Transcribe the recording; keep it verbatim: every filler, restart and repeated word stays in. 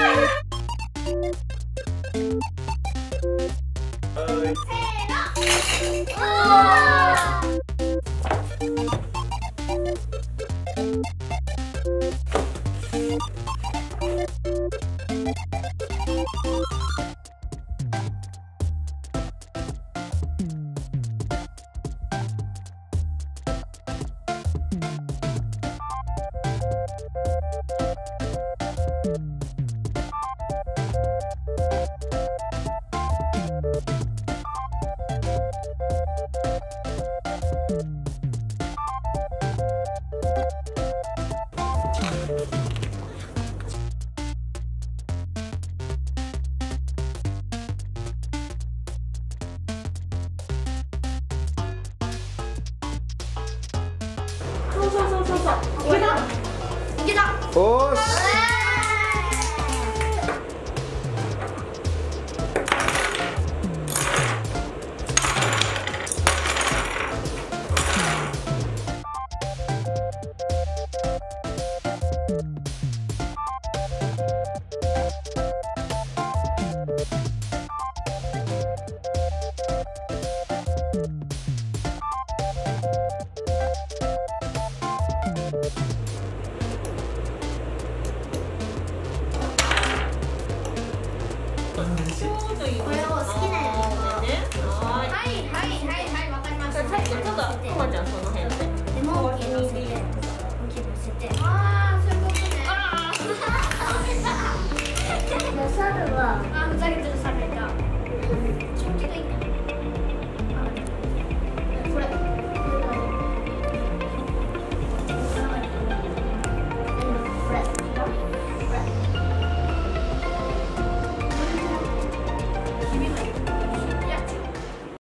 そうそうそうそうそう。いけた。いけた。 おーし。 これを好きなようにね。はいはいはいはい、わかりました。最後ちょっとくまちゃんその辺で。でモンキー乗せて、モンキー乗せて。ああ、そういうことね。ああ。じゃあ猿は。あ、ふざけてる。